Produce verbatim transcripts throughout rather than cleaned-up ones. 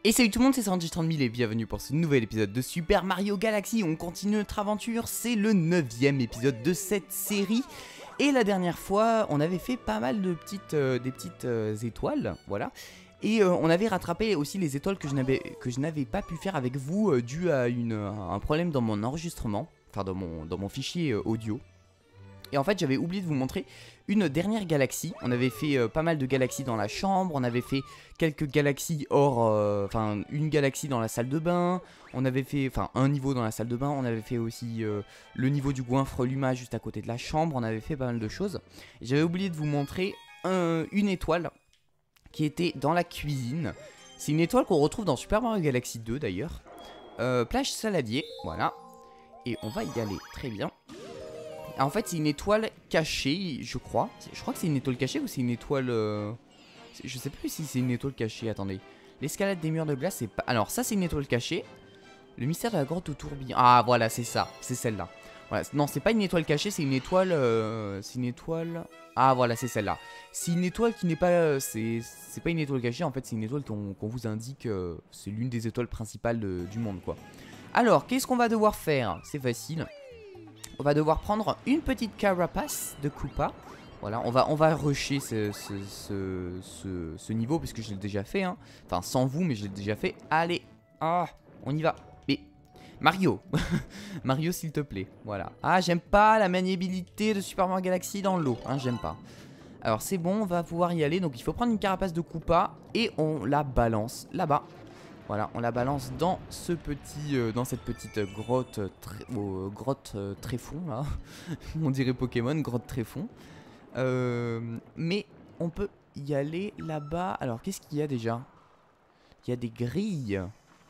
Et salut tout le monde, c'est Sanji trente mille et bienvenue pour ce nouvel épisode de Super Mario Galaxy. On continue notre aventure, c'est le neuvième épisode de cette série. Et la dernière fois, on avait fait pas mal de petites, euh, des petites euh, étoiles, voilà. Et euh, on avait rattrapé aussi les étoiles que je n'avais que je n'avais pas pu faire avec vous euh, dû à une, un problème dans mon enregistrement, enfin dans mon, dans mon fichier euh, audio. Et en fait j'avais oublié de vous montrer une dernière galaxie. On avait fait euh, pas mal de galaxies dans la chambre. On avait fait quelques galaxies hors... euh, Enfin une galaxie dans la salle de bain. On avait fait... Enfin un niveau dans la salle de bain. On avait fait aussi euh, le niveau du goinfre Luma juste à côté de la chambre. On avait fait pas mal de choses. J'avais oublié de vous montrer un, une étoile qui était dans la cuisine. C'est une étoile qu'on retrouve dans Super Mario Galaxy deux d'ailleurs. euh, Plage saladier, voilà. Et on va y aller très bien. En fait c'est une étoile cachée, je crois. Je crois que c'est une étoile cachée ou c'est une étoile... Euh... Je sais plus si c'est une étoile cachée, attendez. L'escalade des murs de glace, c'est pas... Alors ça c'est une étoile cachée. Le mystère de la grotte au tourbillon. Ah voilà, c'est ça, c'est celle-là. Voilà. Non, c'est pas une étoile cachée, c'est une étoile... Euh... C'est une étoile... Ah voilà, c'est celle-là. C'est une étoile qui n'est pas... Euh, c'est pas une étoile cachée, en fait c'est une étoile qu'on qu'on vous indique... Euh... C'est l'une des étoiles principales de... du monde, quoi. Alors, qu'est-ce qu'on va devoir faire? C'est facile. On va devoir prendre une petite carapace de Koopa. Voilà, on va, on va rusher ce, ce, ce, ce, ce niveau puisque je l'ai déjà fait. Hein. Enfin, sans vous, mais je l'ai déjà fait. Allez, ah, on y va. Mais Mario, Mario s'il te plaît. Voilà. Ah, j'aime pas la maniabilité de Super Mario Galaxy dans l'eau. Hein, j'aime pas. Alors c'est bon, on va pouvoir y aller. Donc il faut prendre une carapace de Koopa et on la balance là-bas. Voilà, on la balance dans ce petit, euh, dans cette petite grotte, très, euh, grotte euh, tréfond là. On dirait Pokémon, grotte tréfond. Euh, mais on peut y aller là-bas. Alors qu'est-ce qu'il y a déjà? Il y a des grilles.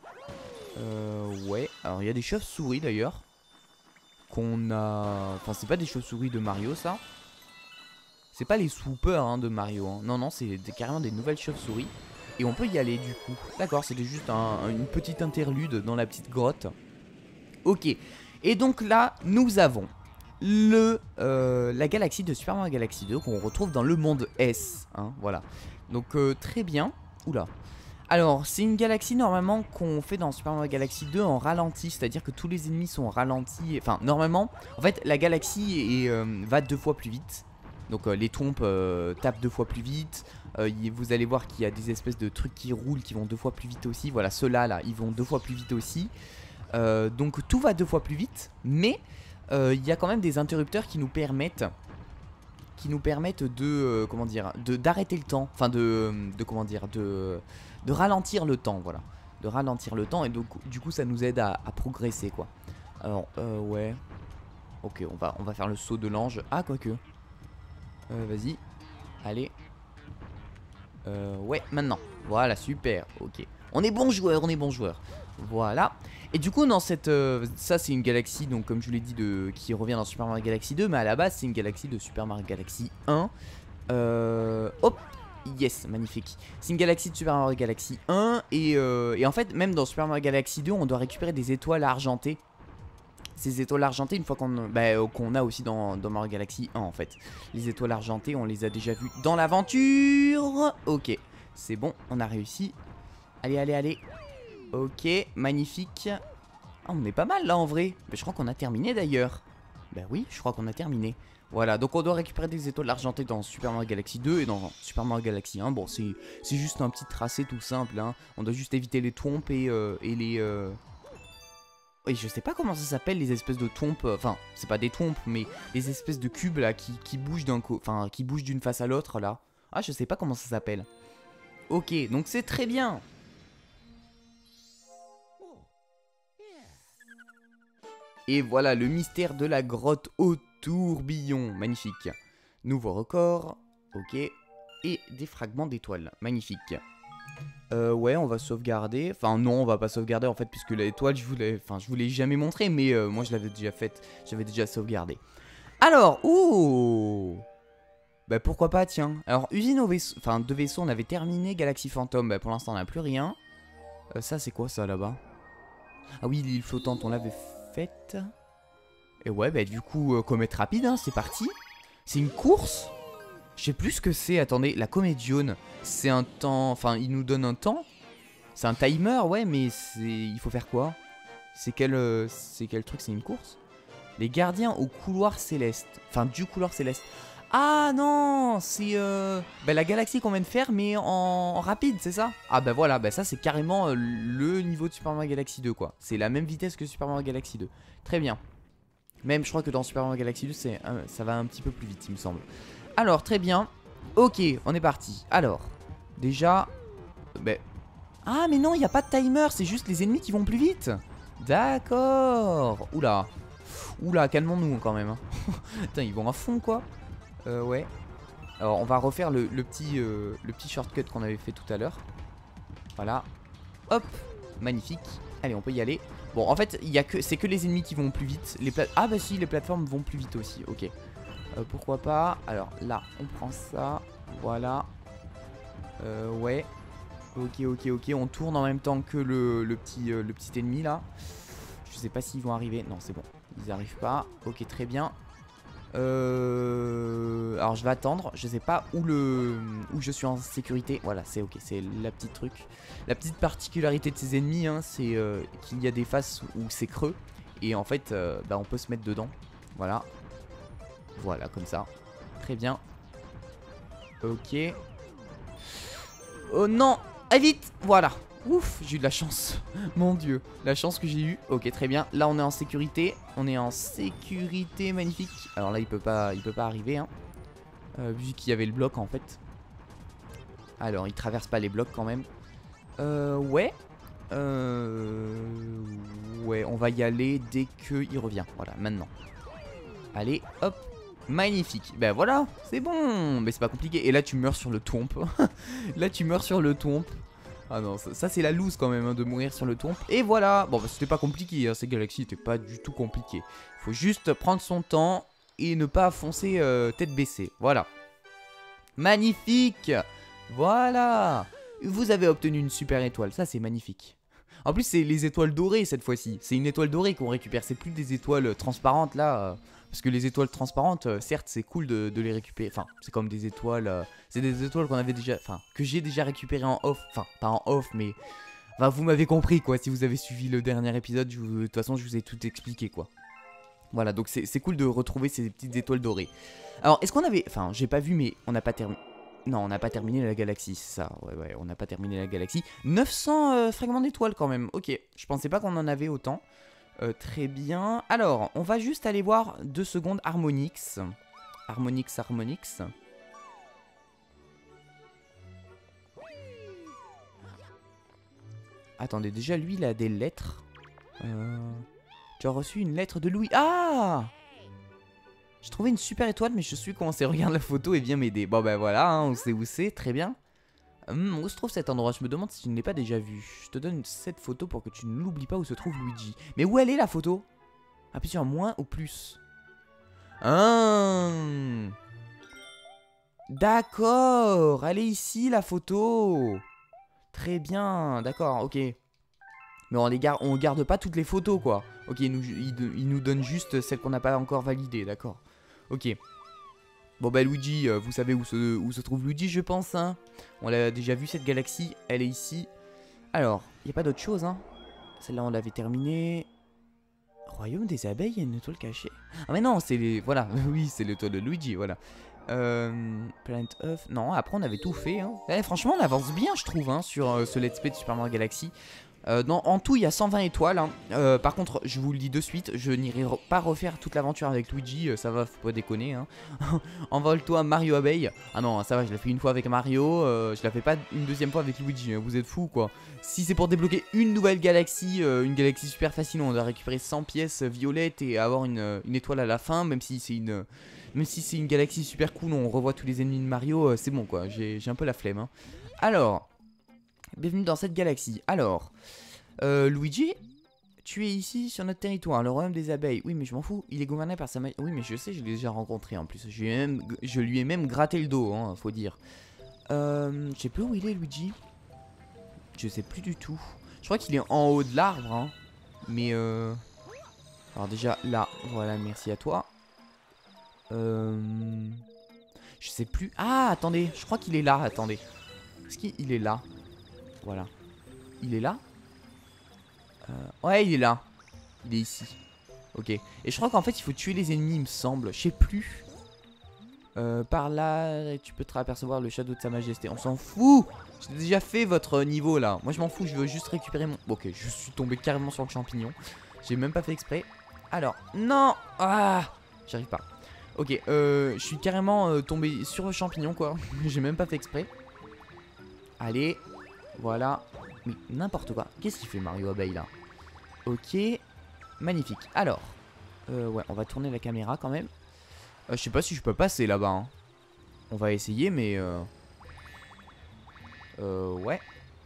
Euh, ouais. Alors il y a des chauves-souris d'ailleurs. Qu'on a. Enfin c'est pas des chauves-souris de Mario ça. C'est pas les swoopers hein, de Mario. Hein. Non non, c'est carrément des nouvelles chauves-souris. Et on peut y aller du coup. D'accord, c'était juste un, une petite interlude dans la petite grotte. Ok. Et donc là, nous avons le, euh, la galaxie de Super Mario Galaxy deux qu'on retrouve dans le monde S. Hein, voilà. Donc euh, très bien. Oula. Alors, c'est une galaxie normalement qu'on fait dans Super Mario Galaxy deux en ralenti. C'est-à-dire que tous les ennemis sont ralentis. Enfin, normalement, en fait, la galaxie est, euh, va deux fois plus vite. Donc euh, les trompes euh, tapent deux fois plus vite. euh, Vous allez voir qu'il y a des espèces de trucs qui roulent qui vont deux fois plus vite aussi. Voilà, ceux-là, là, ils vont deux fois plus vite aussi. euh, Donc tout va deux fois plus vite. Mais euh, il y a quand même des interrupteurs qui nous permettent Qui nous permettent de, euh, comment dire, de d'arrêter le temps. Enfin de, de, comment dire, de, de ralentir le temps, voilà. De ralentir le temps et donc du coup ça nous aide à, à progresser, quoi. Alors, euh, ouais. Ok, on va, on va faire le saut de l'ange. Ah, quoique. Euh, Vas-y, allez. Euh, ouais, maintenant. Voilà, super, ok. On est bon joueur, on est bon joueur. Voilà. Et du coup, dans cette... Euh, ça, c'est une galaxie, donc comme je vous l'ai dit, de, qui revient dans Super Mario Galaxy deux. Mais à la base, c'est une galaxie de Super Mario Galaxy un. Euh, hop, yes, magnifique. C'est une galaxie de Super Mario Galaxy un. Et, euh, et en fait, même dans Super Mario Galaxy deux, on doit récupérer des étoiles argentées. Ces étoiles argentées, une fois qu'on bah, qu'on a aussi dans, dans Mario Galaxy un en fait. Les étoiles argentées, on les a déjà vues dans l'aventure. Ok, c'est bon, on a réussi. Allez, allez, allez. Ok, magnifique. Ah, on est pas mal là en vrai. Mais je crois qu'on a terminé d'ailleurs. Bah oui, je crois qu'on a terminé. Voilà, donc on doit récupérer des étoiles argentées dans Super Mario Galaxy deux et dans Super Mario Galaxy un. Bon, c'est juste un petit tracé tout simple. Hein. On doit juste éviter les trompes et, euh, et les... Euh... Oui, je sais pas comment ça s'appelle les espèces de trompes, enfin c'est pas des trompes mais les espèces de cubes là qui, qui bougent d'un co enfin qui bougent d'une face à l'autre là. Ah je sais pas comment ça s'appelle. Ok, donc c'est très bien. Et voilà le mystère de la grotte au tourbillon, magnifique. Nouveau record, ok. Et des fragments d'étoiles, magnifique. Euh, ouais, on va sauvegarder. Enfin, non, on va pas sauvegarder en fait, puisque l'étoile, je voulais, enfin, je vous l'ai jamais montré, mais euh, moi je l'avais déjà faite. J'avais déjà sauvegardé. Alors, ouh, bah pourquoi pas, tiens. Alors, usine au vaisseau, enfin, de vaisseaux, on avait terminé. Galaxie Fantôme, bah pour l'instant, on n'a plus rien. Euh, ça, c'est quoi ça là-bas? Ah oui, l'île flottante, on l'avait faite. Et ouais, bah du coup, euh, comète rapide, hein, c'est parti. C'est une course? Je sais plus ce que c'est, attendez, la comédienne, c'est un temps, enfin il nous donne un temps. C'est un timer, ouais, mais c'est... il faut faire quoi? C'est quel, euh, c'est quel truc? C'est une course? Les gardiens au couloir céleste. Enfin, du couloir céleste. Ah non, c'est euh, bah, la galaxie qu'on vient de faire, mais en, en rapide, c'est ça? Ah bah voilà, bah ça c'est carrément euh, le niveau de Super Mario Galaxy deux, quoi. C'est la même vitesse que Super Mario Galaxy deux. Très bien. Même, je crois que dans Super Mario Galaxy deux, c'est, euh, ça va un petit peu plus vite, il me semble. Alors, très bien. Ok, on est parti. Alors, déjà... Bah... Ah, mais non, il n'y a pas de timer, c'est juste les ennemis qui vont plus vite. D'accord. Oula. Oula, calmons-nous quand même. Hein. Putain, ils vont à fond, quoi. Euh, ouais. Alors, on va refaire le, le, petit, euh, le petit shortcut qu'on avait fait tout à l'heure. Voilà. Hop. Magnifique. Allez, on peut y aller. Bon, en fait, il y a que c'est que les ennemis qui vont plus vite. Les plate... Ah bah si, les plateformes vont plus vite aussi. Ok. Euh, pourquoi pas. Alors là, on prend ça. Voilà. Euh, ouais. Ok, ok, ok. On tourne en même temps que le, le, petit, euh, le petit ennemi là. Je sais pas s'ils vont arriver. Non, c'est bon. Ils arrivent pas. Ok, très bien. Euh... Alors je vais attendre. Je sais pas où le où je suis en sécurité. Voilà, c'est ok. C'est la petite truc. La petite particularité de ces ennemis, hein, c'est euh, qu'il y a des faces où c'est creux. Et en fait, euh, bah, on peut se mettre dedans. Voilà. Voilà, comme ça. Très bien. Ok. Oh non! Allez vite! Voilà. Ouf, j'ai eu de la chance. Mon dieu, la chance que j'ai eue. Ok, très bien. Là, on est en sécurité. On est en sécurité, magnifique. Alors là, il peut pas, il peut pas arriver, hein. Euh, vu qu'il y avait le bloc, en fait. Alors, il traverse pas les blocs quand même. Euh, ouais. Euh... Ouais, on va y aller dès qu'il revient. Voilà, maintenant. Allez, hop. Magnifique. Ben voilà, c'est bon. Mais c'est pas compliqué. Et là, tu meurs sur le tombe. Là, tu meurs sur le tombe. Ah non, ça, ça c'est la loose quand même, hein, de mourir sur le tombe. Et voilà. Bon, bah, c'était pas compliqué, hein, ces galaxies, c'était pas du tout compliqué. Faut juste prendre son temps et ne pas foncer euh, tête baissée. Voilà. Magnifique. Voilà. Vous avez obtenu une super étoile, ça c'est magnifique. En plus, c'est les étoiles dorées cette fois-ci. C'est une étoile dorée qu'on récupère, c'est plus des étoiles transparentes là. Euh, parce que les étoiles transparentes, euh, certes, c'est cool de, de les récupérer. Enfin, c'est comme des étoiles. Euh, c'est des étoiles qu'on avait déjà. Enfin, que j'ai déjà récupérées en off. Enfin, pas en off, mais. Enfin, vous m'avez compris quoi. Si vous avez suivi le dernier épisode, je vous, de toute façon, je vous ai tout expliqué quoi. Voilà, donc c'est cool de retrouver ces petites étoiles dorées. Alors, est-ce qu'on avait. Enfin, j'ai pas vu, mais on n'a pas terminé. Non, on n'a pas terminé la galaxie, c'est ça. Ouais, ouais, on n'a pas terminé la galaxie. neuf cents euh, fragments d'étoiles quand même. Ok, je pensais pas qu'on en avait autant. Euh, très bien. Alors, on va juste aller voir deux secondes Harmonix. Harmonix, Harmonix. Attendez, déjà lui, il a des lettres. Euh... Tu as reçu une lettre de Louis. Ah! J'ai trouvé une super étoile, mais je suis coincé. Regarde la photo et viens m'aider. Bon, ben voilà, hein, on sait où c'est. Très bien. Hum, où se trouve cet endroit? Je me demande si tu ne l'ai pas déjà vu. Je te donne cette photo pour que tu ne l'oublies pas où se trouve Luigi. Mais où elle est la photo? Appuie sur moins ou plus. Hum. D'accord. Elle est ici la photo. Très bien. D'accord, ok. Mais on, les garde, on garde pas toutes les photos quoi. Ok, il nous, il, il nous donne juste celles qu'on n'a pas encore validées, d'accord. Ok. Bon bah Luigi, euh, vous savez où se, où se trouve Luigi je pense, hein. On l'a déjà vu cette galaxie, elle est ici. Alors, il n'y a pas d'autre chose, hein. Celle-là on l'avait terminée. Royaume des abeilles, il y a une étoile cachée. Ah mais non, c'est les... Voilà, oui, c'est l'étoile de Luigi, voilà. Euh, Planet Earth. Non, après on avait tout fait, hein. Eh, franchement on avance bien je trouve, hein, sur euh, ce let's play de Super Mario Galaxy. Euh, non, en tout il y a cent vingt étoiles, hein. euh, Par contre je vous le dis de suite, je n'irai re pas refaire toute l'aventure avec Luigi. euh, Ça va, faut pas déconner, hein. Envole-toi Mario Abeille. Ah non, ça va, je l'ai fait une fois avec Mario, euh, je la fais pas une deuxième fois avec Luigi, hein. Vous êtes fous quoi. Si c'est pour débloquer une nouvelle galaxie, euh, une galaxie super facile, on doit récupérer cent pièces violettes et avoir une, une étoile à la fin. Même si c'est une Même si c'est une galaxie super cool, on revoit tous les ennemis de Mario, euh, c'est bon quoi, j'ai un peu la flemme, hein. Alors, bienvenue dans cette galaxie. Alors, euh, Luigi, tu es ici sur notre territoire, le royaume des abeilles. Oui, mais je m'en fous, il est gouverné par sa maille. Oui, mais je sais, je l'ai déjà rencontré en plus. Je lui, ai même, je lui ai même gratté le dos, hein, faut dire. Euh, je sais plus où il est, Luigi. Je sais plus du tout. Je crois qu'il est en haut de l'arbre, hein. Mais, euh... alors déjà, là, voilà, merci à toi. Euh... Je sais plus. Ah, attendez, je crois qu'il est là, attendez. Est-ce qu'il est là? Voilà. Il est là euh, Ouais, il est là. Il est ici. Ok. Et je crois qu'en fait, il faut tuer les ennemis, il me semble. Je sais plus. Euh, par là, tu peux te apercevoir le château de sa majesté. On s'en fout. J'ai déjà fait votre niveau là. Moi, je m'en fous. Je veux juste récupérer mon... Ok, je suis tombé carrément sur le champignon. J'ai même pas fait exprès. Alors, non. Ah, j'arrive pas. Ok, euh, je suis carrément euh, tombé sur le champignon, quoi. J'ai même pas fait exprès. Allez, voilà. Mais n'importe quoi. Qu'est-ce qu'il fait Mario Abeille là? Ok, magnifique. Alors, euh, ouais, on va tourner la caméra quand même. Euh, je sais pas si je peux passer là-bas. Hein. On va essayer, mais... Euh... euh, ouais.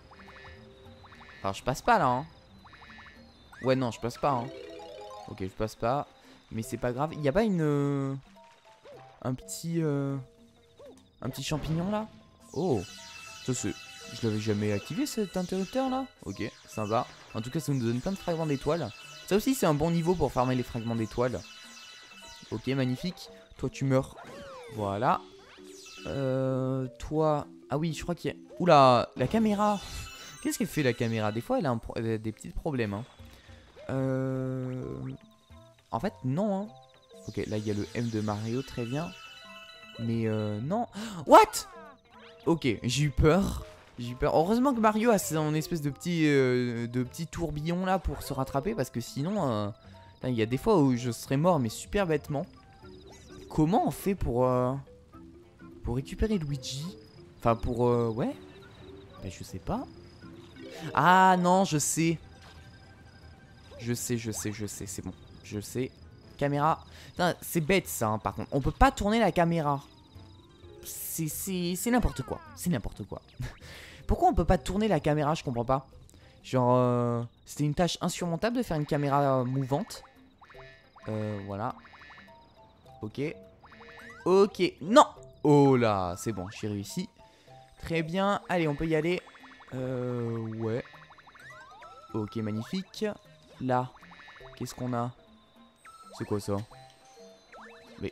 Enfin, je passe pas là. Hein. Ouais, non, je passe pas. Hein. Ok, je passe pas. Mais c'est pas grave. Il n'y a pas une... Euh... Un petit... Euh... Un petit champignon là? Oh, ça c'est... Je l'avais jamais activé cet interrupteur là. Ok, sympa. En tout cas, ça nous donne plein de fragments d'étoiles. Ça aussi, c'est un bon niveau pour farmer les fragments d'étoiles. Ok, magnifique. Toi, tu meurs. Voilà. Euh, toi... Ah oui, je crois qu'il y a... Oula, la caméra. Qu'est-ce qu'elle fait la caméra? Des fois, elle a, un pro... elle a des petits problèmes. Hein. Euh... En fait, non. Hein. Ok, là, il y a le M de Mario, très bien. Mais euh, non. What? Ok, j'ai eu peur. J'ai eu peur. Heureusement que Mario a son espèce de petit, euh, de petit tourbillon là pour se rattraper. Parce que sinon, euh, il y a des fois où je serais mort, mais super bêtement. Comment on fait pour, euh, pour récupérer Luigi? Enfin, pour... Euh, ouais. Ben, je sais pas. Ah non, je sais. Je sais, je sais, je sais. C'est bon. Je sais. Caméra. C'est bête ça, hein, par contre. On peut pas tourner la caméra. C'est n'importe quoi. C'est n'importe quoi. Pourquoi on peut pas tourner la caméra? Je comprends pas. Genre, euh, c'était une tâche insurmontable de faire une caméra euh, mouvante. Euh, voilà. Ok. Ok. Non. Oh là, c'est bon, j'ai réussi. Très bien. Allez, on peut y aller. Euh, ouais. Ok, magnifique. Là, qu'est-ce qu'on a? C'est quoi ça? Mais...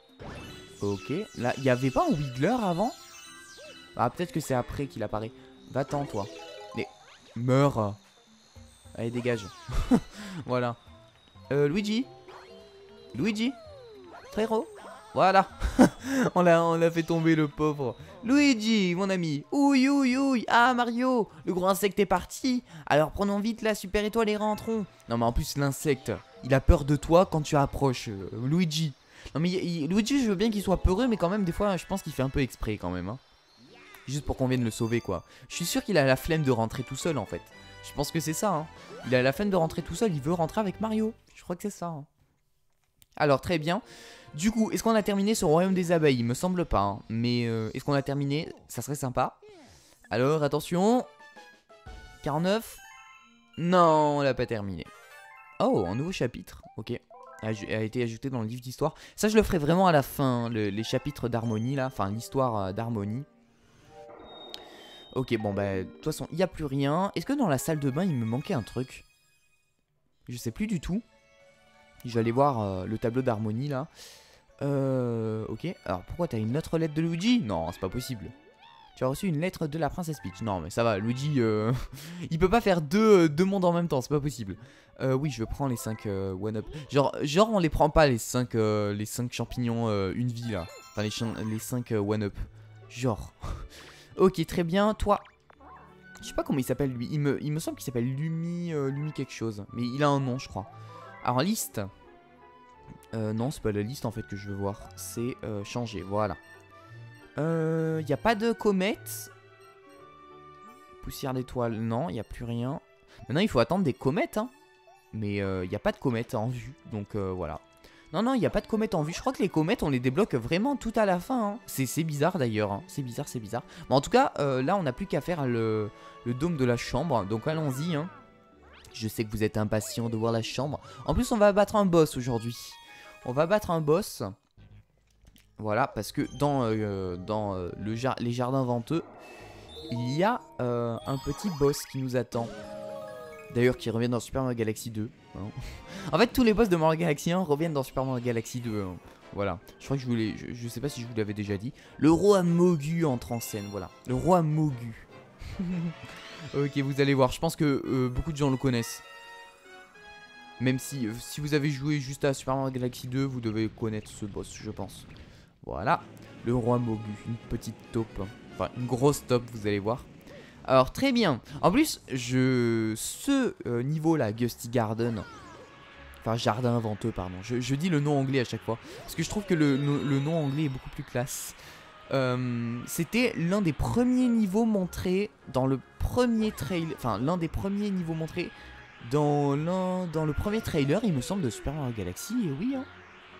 Ok. Là, il n'y avait pas un Wiggler avant? Ah, peut-être que c'est après qu'il apparaît. Va-t'en, toi. Mais, meurs. Allez, dégage. Voilà. Euh, Luigi. Luigi. Frérot. Voilà. on l'a on l'a fait tomber, le pauvre. Luigi, mon ami. Ouïe, ouïe, ouïe. Ah, Mario. Le gros insecte est parti. Alors, prenons vite la super étoile et rentrons. Non, mais en plus, l'insecte, il a peur de toi quand tu approches. Euh, Luigi. Non, mais il, il, Luigi, je veux bien qu'il soit peureux, mais quand même, des fois, je pense qu'il fait un peu exprès, quand même. Hein. Juste pour qu'on vienne le sauver, quoi. Je suis sûr qu'il a la flemme de rentrer tout seul, en fait. Je pense que c'est ça, hein. Il a la flemme de rentrer tout seul, il veut rentrer avec Mario. Je crois que c'est ça, hein. Alors, très bien. Du coup, est-ce qu'on a terminé ce royaume des abeilles? Il me semble pas, hein. Mais euh, est-ce qu'on a terminé? Ça serait sympa. Alors, attention. quarante-neuf. Non, on l'a pas terminé. Oh, un nouveau chapitre. Ok. A, a été ajouté dans le livre d'histoire. Ça, je le ferai vraiment à la fin, hein, le, les chapitres d'harmonie, là. Enfin, l'histoire euh, d'harmonie. Ok, bon, bah, de toute façon, il n'y a plus rien. Est-ce que dans la salle de bain, il me manquait un truc? Je sais plus du tout. J'allais voir euh, le tableau d'harmonie, là. Euh, ok. Alors, pourquoi t'as une autre lettre de Luigi? Non, c'est pas possible. Tu as reçu une lettre de la princesse Peach. Non, mais ça va, Luigi, euh, il peut pas faire deux, deux mondes en même temps, c'est pas possible. Euh, oui, je prends les cinq euh, one-up. Genre, genre, on les prend pas, les cinq euh, les cinq champignons euh, une vie, là. Enfin, les, les cinq euh, one-up. Genre... Ok, très bien. Toi, je sais pas comment il s'appelle lui. Il me, il me semble qu'il s'appelle Lumi, euh, Lumi quelque chose. Mais il a un nom, je crois. Alors, liste. Euh, non, c'est pas la liste en fait que je veux voir. C'est euh, changer, voilà. Euh, y a pas de comète. Poussière d'étoile, non, y a plus rien. Maintenant, il faut attendre des comètes, hein. Mais euh, y a pas de comète en vue. Donc, euh, voilà. Non, non, il n'y a pas de comète en vue. Je crois que les comètes, on les débloque vraiment tout à la fin. Hein. C'est bizarre d'ailleurs. Hein. C'est bizarre, c'est bizarre. Bon, en tout cas, euh, là, on n'a plus qu'à faire le, le dôme de la chambre. Donc, allons-y. Hein. Je sais que vous êtes impatients de voir la chambre. En plus, on va battre un boss aujourd'hui. On va battre un boss. Voilà, parce que dans, euh, dans euh, le jar les jardins venteux, il y a euh, un petit boss qui nous attend. D'ailleurs, qui revient dans Super Mario Galaxy deux. Hein. En fait, tous les boss de Mario Galaxy un reviennent dans Super Mario Galaxy deux. Hein. Voilà. Je crois que je voulais. Je, je sais pas si je vous l'avais déjà dit. Le roi Mogu entre en scène. Voilà. Le roi Mogu. Ok, vous allez voir, je pense que euh, beaucoup de gens le connaissent. Même si, euh, si vous avez joué juste à Super Mario Galaxy deux, vous devez connaître ce boss, je pense. Voilà, le roi Mogu, une petite taupe. Enfin, une grosse taupe, vous allez voir. Alors, très bien. En plus, je ce euh, niveau-là, Gusty Garden... Enfin, jardin venteux, pardon. Je, je dis le nom anglais à chaque fois. Parce que je trouve que le, le, le nom anglais est beaucoup plus classe. Euh, C'était l'un des premiers niveaux montrés dans le premier trailer. Enfin, l'un des premiers niveaux montrés dans, dans le premier trailer, il me semble, de Super Mario Galaxy. Et oui, hein.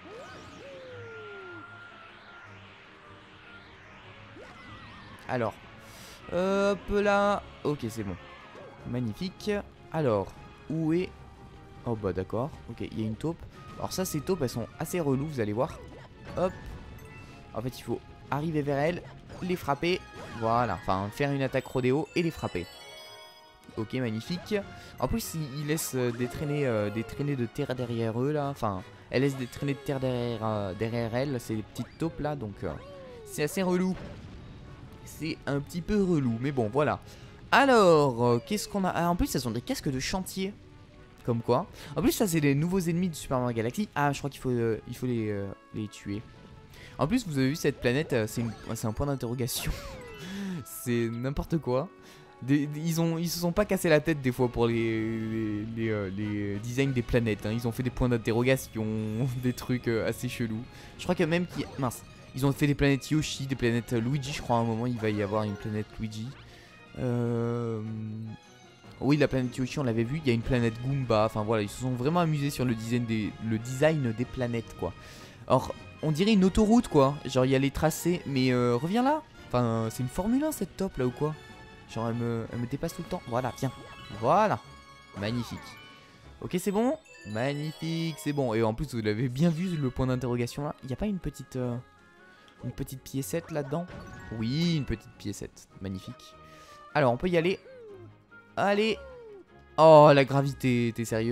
Alors, hop là. Ok, c'est bon. Magnifique. Alors, où est... Oh bah d'accord, ok, il y a une taupe. Alors ça, ces taupes, elles sont assez reloues, vous allez voir. Hop. En fait, il faut arriver vers elles, les frapper. Voilà, enfin, faire une attaque rodéo et les frapper. Ok, magnifique. En plus, ils laissent des traînées, euh, des traînées de terre derrière eux, là. Enfin, elles laissent des traînées de terre derrière, euh, derrière elles, ces petites taupes, là. Donc, euh, c'est assez relou. C'est un petit peu relou, mais bon, voilà. Alors, euh, qu'est-ce qu'on a? Ah, en plus, ce sont des casques de chantier. Comme quoi. En plus, ça, c'est les nouveaux ennemis de Super Mario Galaxy. Ah, je crois qu'il faut, euh, il faut les, euh, les tuer. En plus, vous avez vu cette planète, euh, c'est un point d'interrogation. C'est n'importe quoi. Des, des, ils, ont, ils se sont pas cassés la tête des fois pour les, les, les, euh, les designs des planètes. Hein. Ils ont fait des points d'interrogation, des trucs euh, assez chelous. Je crois que même qui mince, ils ont fait des planètes Yoshi, des planètes Luigi. Je crois à un moment, il va y avoir une planète Luigi. Euh... Oui, la planète Yoshi, on l'avait vu. Il y a une planète Goomba. Enfin voilà, ils se sont vraiment amusés sur le design des, le design des planètes, quoi. Alors, on dirait une autoroute, quoi. Genre, il y a les tracés. Mais euh, reviens là. Enfin, c'est une Formule un, cette top, là, ou quoi? Genre, elle me, elle me dépasse tout le temps. Voilà, tiens. Voilà. Magnifique. Ok, c'est bon. Magnifique, c'est bon. Et en plus, vous l'avez bien vu, le point d'interrogation, là. Il n'y a pas une petite... Euh, une petite piécette, là-dedans? Oui, une petite piécette. Magnifique. Alors, on peut y aller. Allez. Oh, la gravité, t'es sérieux?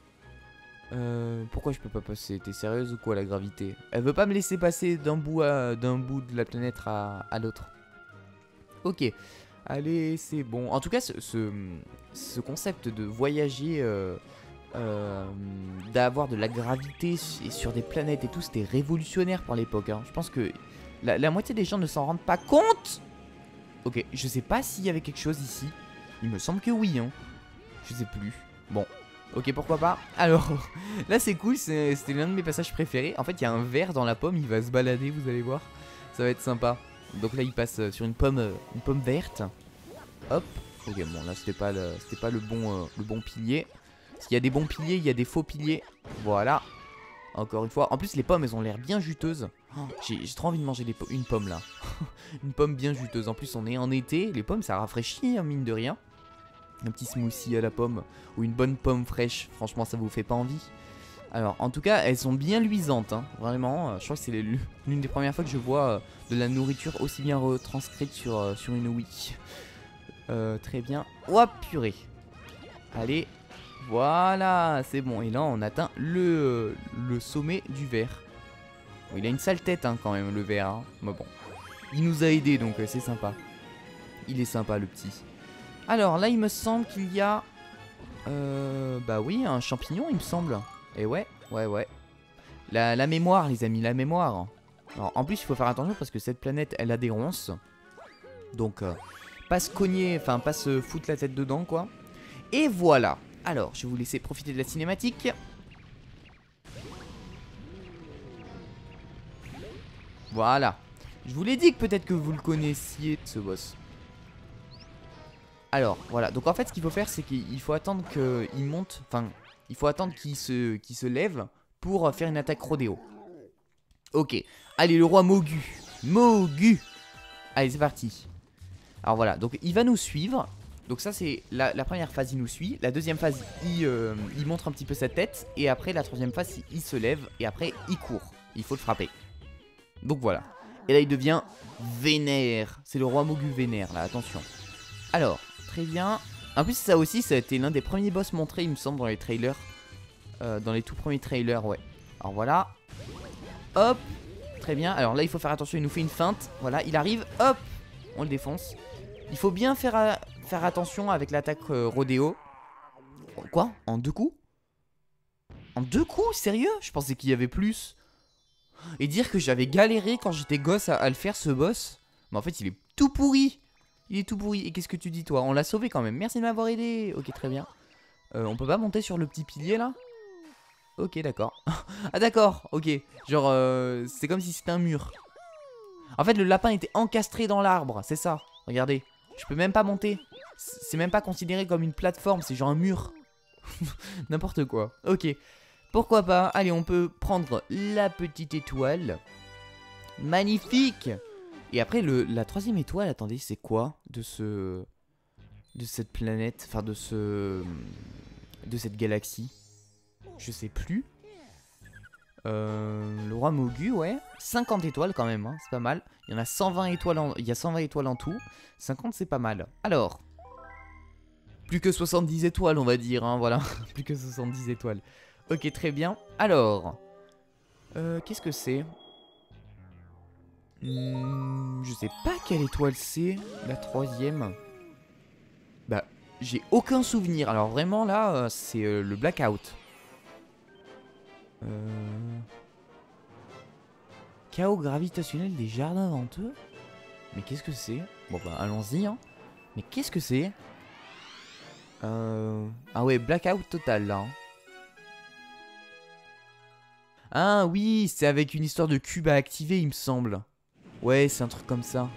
Euh, pourquoi je peux pas passer? T'es sérieuse ou quoi, la gravité? Elle veut pas me laisser passer d'un bout, à, d'un bout de la planète à, à l'autre. Ok. Allez, c'est bon. En tout cas, ce, ce, ce concept de voyager, euh, euh, d'avoir de la gravité sur des planètes et tout, c'était révolutionnaire pour l'époque. Hein. Je pense que la, la moitié des gens ne s'en rendent pas compte. Ok, je sais pas s'il y avait quelque chose ici. Il me semble que oui, hein. Je sais plus. Bon, ok, pourquoi pas. Alors, là c'est cool, c'était l'un de mes passages préférés. En fait, il y a un ver dans la pomme, il va se balader, vous allez voir. Ça va être sympa. Donc là, il passe sur une pomme, une pomme verte. Hop. Ok, bon, là, c'était pas, le, c'était pas le, bon, euh, le bon pilier. Parce qu'il y a des bons piliers, il y a des faux piliers. Voilà. Encore une fois. En plus, les pommes, elles ont l'air bien juteuses. Oh, j'ai trop envie de manger des po une pomme, là. Une pomme bien juteuse. En plus, on est en été. Les pommes, ça rafraîchit, hein, mine de rien. Un petit smoothie à la pomme ou une bonne pomme fraîche, franchement ça vous fait pas envie. Alors en tout cas elles sont bien luisantes, hein. Vraiment, je crois que c'est l'une des premières fois que je vois de la nourriture aussi bien retranscrite sur, sur une Wii. euh, Très bien. Oh purée. Allez, voilà, c'est bon. Et là on atteint le, le sommet du ver. Bon, il a une sale tête, hein, quand même, le ver, hein. Mais bon, il nous a aidés donc euh, c'est sympa. Il est sympa le petit. Alors là il me semble qu'il y a euh, bah oui, un champignon il me semble. Et ouais, ouais ouais La, la mémoire les amis, la mémoire. Alors en plus il faut faire attention parce que cette planète elle a des ronces. Donc euh, pas se cogner, enfin pas se foutre la tête dedans quoi. Et voilà. Alors je vais vous laisser profiter de la cinématique. Voilà. Je vous l'ai dit que peut-être que vous le connaissiez ce boss. Alors voilà, donc en fait ce qu'il faut faire c'est qu'il faut attendre qu'il monte, enfin il faut attendre qu'il se, qu'il se lève pour faire une attaque rodéo. Ok, allez le roi Mogu, Mogu. Allez c'est parti. Alors voilà, donc il va nous suivre. Donc ça c'est la, la première phase, il nous suit. La deuxième phase il, euh, il montre un petit peu sa tête. Et après la troisième phase il se lève et après il court. Il faut le frapper. Donc voilà. Et là il devient vénère. C'est le roi Mogu vénère là, attention. Alors très bien. En plus ça aussi ça a été l'un des premiers boss montrés il me semble dans les trailers. euh, Dans les tout premiers trailers ouais. Alors voilà. Hop. Très bien. Alors là il faut faire attention, il nous fait une feinte. Voilà il arrive. Hop. On le défonce. Il faut bien faire, à, faire attention avec l'attaque euh, rodéo. Quoi? En deux coups? En deux coups? Sérieux? Je pensais qu'il y avait plus. Et dire que j'avais galéré quand j'étais gosse à, à le faire ce boss. Mais en fait il est tout pourri. Il est tout pourri. Et qu'est-ce que tu dis toi? On l'a sauvé quand même. Merci de m'avoir aidé. Ok, très bien. euh, On peut pas monter sur le petit pilier là? Ok, d'accord. Ah d'accord, ok. Genre euh, c'est comme si c'était un mur. En fait le lapin était encastré dans l'arbre. C'est ça, regardez. Je peux même pas monter. C'est même pas considéré comme une plateforme. C'est genre un mur. N'importe quoi. Ok. Pourquoi pas? Allez, on peut prendre la petite étoile. Magnifique. Et après, le, la troisième étoile, attendez, c'est quoi de ce... De cette planète, enfin de ce... De cette galaxie? Je sais plus. Euh, le roi Mogu, ouais. cinquante étoiles quand même, hein, c'est pas mal. Il y en a cent vingt étoiles en... Il y a cent vingt étoiles en tout. cinquante, c'est pas mal. Alors... Plus que soixante-dix étoiles, on va dire, hein, voilà. Plus que soixante-dix étoiles. Ok, très bien. Alors... Euh, qu'est-ce que c'est? Hmm, je sais pas quelle étoile c'est, la troisième. Bah, j'ai aucun souvenir. Alors vraiment là, euh, c'est euh, le blackout. Euh... Chaos gravitationnel des jardins venteux. Mais qu'est-ce que c'est? Bon bah allons-y hein. Mais qu'est-ce que c'est? euh... Ah ouais, blackout total là. Hein. Ah oui, c'est avec une histoire de cube à activer il me semble. Ouais, c'est un truc comme ça.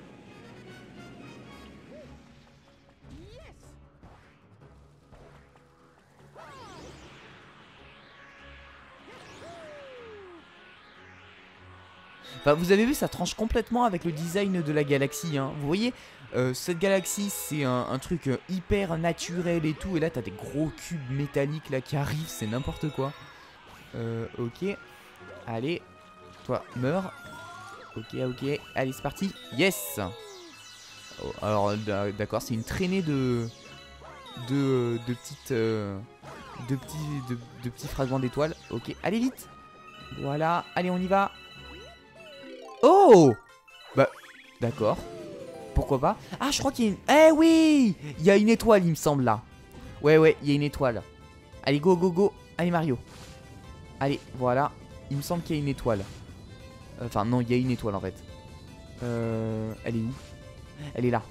Enfin, vous avez vu, ça tranche complètement avec le design de la galaxie. Hein. Vous voyez, euh, cette galaxie, c'est un, un truc euh, hyper naturel et tout. Et là, t'as des gros cubes métalliques là qui arrivent. C'est n'importe quoi. Euh, ok. Allez. Toi, meurs. Ok, ok. Allez, c'est parti. Yes. Oh, alors, d'accord, c'est une traînée de... De, de petites... Euh, de, petits, de, de petits fragments d'étoiles. Ok, allez vite. Voilà. Allez, on y va. Oh! Bah, d'accord. Pourquoi pas? Ah, je crois qu'il y a une... Eh oui! Il y a une étoile, il me semble, là. Ouais, ouais, il y a une étoile. Allez, go, go, go. Allez, Mario. Allez, voilà. Il me semble qu'il y a une étoile. Enfin, non, il y a une étoile, en fait. Euh... Elle est où? Elle est là.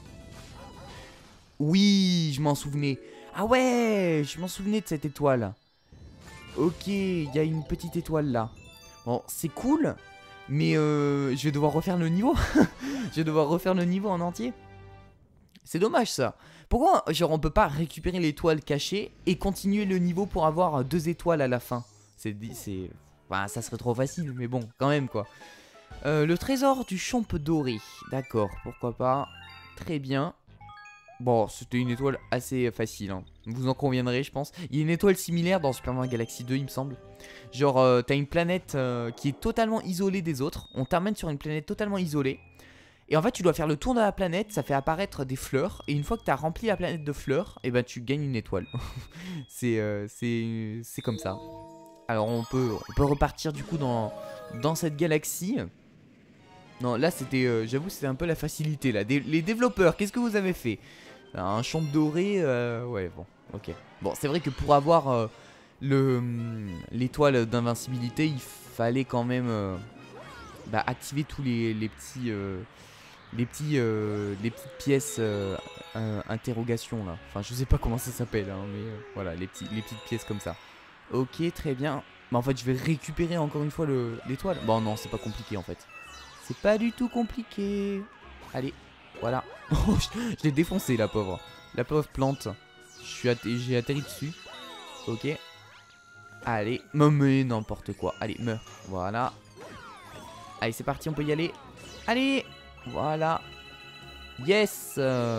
Oui, je m'en souvenais. Ah ouais, je m'en souvenais de cette étoile. Ok, il y a une petite étoile, là. Bon, c'est cool... Mais euh, je vais devoir refaire le niveau. Je vais devoir refaire le niveau en entier. C'est dommage ça. Pourquoi genre on peut pas récupérer l'étoile cachée et continuer le niveau pour avoir deux étoiles à la fin? C'est... c'est... Bah, ça serait trop facile, mais bon, quand même quoi. Euh, le trésor du champ doré. D'accord, pourquoi pas. Très bien. Bon, c'était une étoile assez facile, hein. Vous en conviendrez, je pense. Il y a une étoile similaire dans Super Mario Galaxy deux, il me semble. Genre, euh, t'as une planète euh, qui est totalement isolée des autres. On t'amène sur une planète totalement isolée. Et en fait, tu dois faire le tour de la planète. Ça fait apparaître des fleurs. Et une fois que t'as rempli la planète de fleurs, et ben tu gagnes une étoile. C'est euh, c'est comme ça. Alors, on peut, on peut repartir du coup dans, dans cette galaxie. Non, là, c'était, euh, j'avoue, c'était un peu la facilité, là. Des, les développeurs, qu'est-ce que vous avez fait? Un champ doré, euh, ouais, bon, ok. Bon, c'est vrai que pour avoir euh, le l'étoile d'invincibilité, il fallait quand même euh, bah, activer tous les, les petits, euh, les petits, euh, les petites pièces euh, euh, interrogation là. Enfin, je sais pas comment ça s'appelle, hein, mais euh, voilà, les petits, les petites pièces comme ça. Ok, très bien. Mais en fait, je vais récupérer encore une fois l'étoile. Bon, non, c'est pas compliqué en fait. C'est pas du tout compliqué. Allez, voilà. Oh, je je l'ai défoncé, la pauvre. La pauvre plante. J'ai atter atterri dessus. Ok. Allez. Mais n'importe quoi. Allez, meurs. Voilà. Allez, c'est parti, on peut y aller. Allez. Voilà. Yes.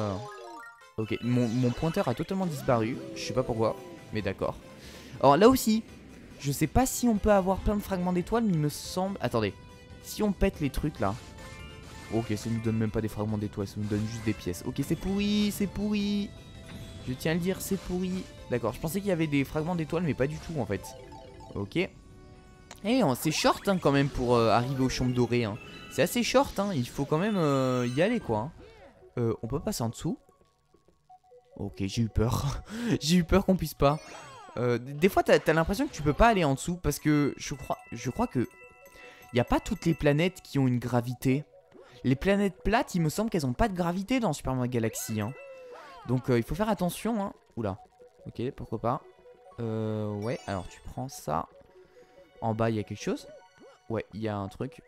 Ok, mon, mon pointeur a totalement disparu. Je sais pas pourquoi, mais d'accord. Alors là aussi, je sais pas si on peut avoir plein de fragments d'étoiles, mais il me semble... Attendez. Si on pète les trucs là... Ok, ça nous donne même pas des fragments d'étoiles, ça nous donne juste des pièces. Ok, c'est pourri, c'est pourri. Je tiens à le dire, c'est pourri. D'accord, je pensais qu'il y avait des fragments d'étoiles, mais pas du tout en fait. Ok. Eh, c'est short hein, quand même pour euh, arriver au champ doré. Hein. C'est assez short, hein. Il faut quand même euh, y aller quoi. Hein. Euh, on peut passer en dessous. Ok, j'ai eu peur. J'ai eu peur qu'on puisse pas. Euh, des fois, t'as t'as l'impression que tu peux pas aller en dessous parce que je crois, je crois que il y a pas toutes les planètes qui ont une gravité. Les planètes plates, il me semble qu'elles ont pas de gravité dans Super Mario Galaxy. Hein. Donc, euh, il faut faire attention. Hein. Oula. Ok, pourquoi pas. Euh, ouais, alors tu prends ça. En bas, il y a quelque chose. Ouais, il y a un truc.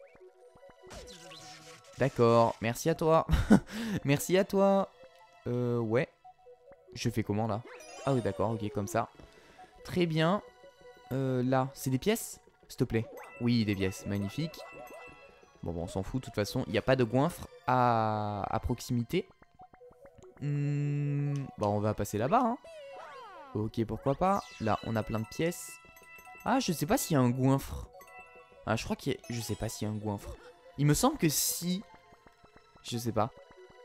D'accord, merci à toi. Merci à toi. Euh, ouais. Je fais comment là? Ah oui, d'accord, ok, comme ça. Très bien. Euh, là, c'est des pièces? S'il te plaît. Oui, des pièces, magnifique. Bon, bon on s'en fout, de toute façon. Il n'y a pas de goinfre à, à proximité. Hmm, bon, on va passer là-bas. Hein. Ok, pourquoi pas. Là, on a plein de pièces. Ah, je sais pas s'il y a un goinfre. Ah, je crois qu'il y a... Je sais pas s'il y a un goinfre. Il me semble que si... Je sais pas.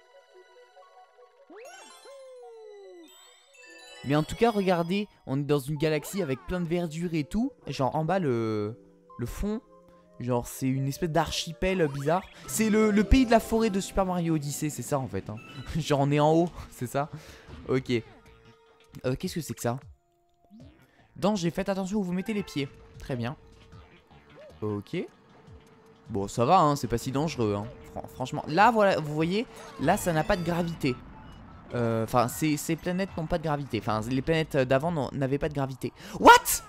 Mais en tout cas, regardez, on est dans une galaxie avec plein de verdure et tout. Genre en bas, le, le fond, genre c'est une espèce d'archipel bizarre. C'est le, le pays de la forêt de Super Mario Odyssey, c'est ça en fait. Hein. Genre on est en haut, c'est ça. Ok. Euh, Qu'est-ce que c'est que ça? Danger, faites attention où vous mettez les pieds. Très bien. Ok. Bon, ça va, hein, c'est pas si dangereux. Hein. Fran franchement, là, voilà, vous voyez, là, ça n'a pas de gravité. Enfin, euh, ces, ces planètes n'ont pas de gravité. Enfin, les planètes d'avant n'avaient pas de gravité. What?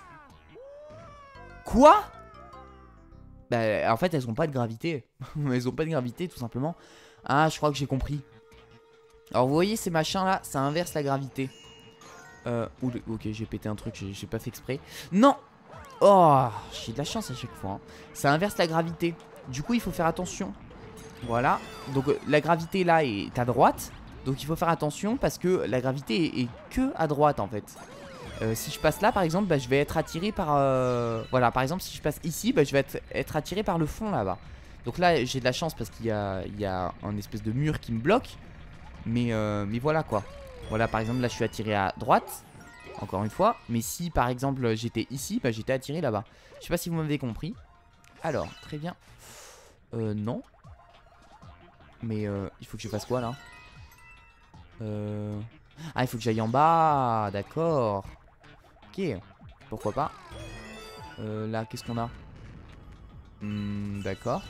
Quoi? Bah, en fait, elles ont pas de gravité. Elles ont pas de gravité, tout simplement. Ah, je crois que j'ai compris. Alors, vous voyez, ces machins-là, ça inverse la gravité. Euh, ouh, ok, j'ai pété un truc, j'ai pas fait exprès. Non! Oh, j'ai de la chance à chaque fois. Hein. Ça inverse la gravité. Du coup, il faut faire attention. Voilà. Donc, la gravité, là, est à droite. Donc il faut faire attention parce que la gravité est, est que à droite en fait. euh, Si je passe là par exemple, bah, je vais être attiré par... Euh... Voilà, par exemple si je passe ici, bah, je vais être, être attiré par le fond là-bas. Donc là j'ai de la chance parce qu'il y a, il y a un espèce de mur qui me bloque. Mais, euh, mais voilà quoi. Voilà, par exemple là je suis attiré à droite. Encore une fois. Mais si par exemple j'étais ici, bah, j'étais attiré là-bas. Je sais pas si vous m'avez compris. Alors, très bien. Euh, non. Mais euh, il faut que je fasse quoi là? Euh... Ah, il faut que j'aille en bas. D'accord. Ok. Pourquoi pas. euh, Là, qu'est-ce qu'on a? hmm, D'accord.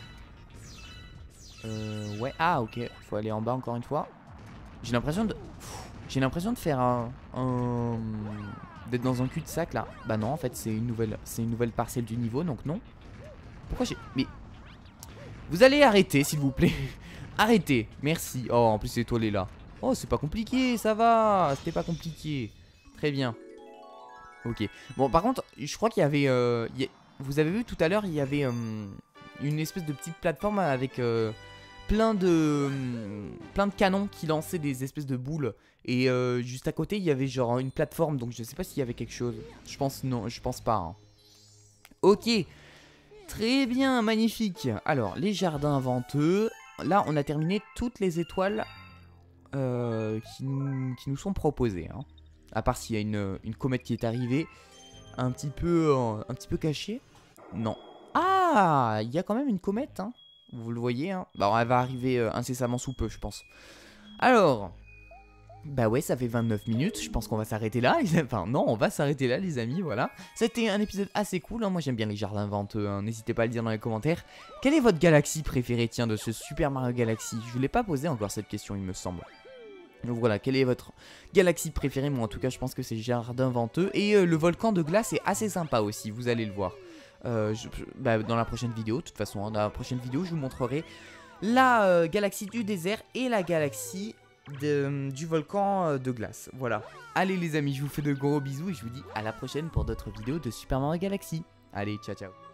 euh, Ouais. Ah, ok. Faut aller en bas encore une fois. J'ai l'impression de... J'ai l'impression de faire un... un... d'être dans un cul-de-sac là. Bah non, en fait, c'est une nouvelle... C'est une nouvelle parcelle du niveau, donc non. Pourquoi j'ai... Mais... Vous allez arrêter, s'il vous plaît. Arrêtez. Merci. Oh, en plus, c'est étoilé là. Oh, c'est pas compliqué, ça va. C'était pas compliqué. Très bien. Ok. Bon, par contre, je crois qu'il y avait... Euh, y a... Vous avez vu tout à l'heure, il y avait euh, une espèce de petite plateforme avec euh, plein de... Euh, plein de canons qui lançaient des espèces de boules. Et euh, juste à côté, il y avait genre une plateforme. Donc, je sais pas s'il y avait quelque chose. Je pense non, je pense pas. Hein. Ok. Très bien, magnifique. Alors, les jardins venteux. Là, on a terminé toutes les étoiles... Euh, qui, nous, qui nous sont proposés hein. À part s'il y a une, une comète qui est arrivée un petit peu euh, un petit peu cachée. Non. Ah, il y a quand même une comète hein. Vous le voyez hein. Bah, elle va arriver euh, incessamment sous peu je pense. Alors bah ouais, ça fait vingt-neuf minutes. Je pense qu'on va s'arrêter là. Enfin non, on va s'arrêter là les amis. Voilà. C'était un épisode assez cool hein. Moi j'aime bien les jardins venteux hein. N'hésitez pas à le dire dans les commentaires. Quelle est votre galaxie préférée tiens de ce Super Mario Galaxy? Je vous l'ai pas posé encore cette question il me semble. Donc voilà, quelle est votre galaxie préférée? Moi en tout cas je pense que c'est Jardin Venteux. Et euh, le volcan de glace est assez sympa aussi, vous allez le voir. euh, je, bah, Dans la prochaine vidéo, de toute façon, hein, dans la prochaine vidéo je vous montrerai la euh, galaxie du désert et la galaxie de, du volcan euh, de glace. Voilà. Allez les amis, je vous fais de gros bisous et je vous dis à la prochaine pour d'autres vidéos de Super Mario Galaxy. Allez, ciao ciao.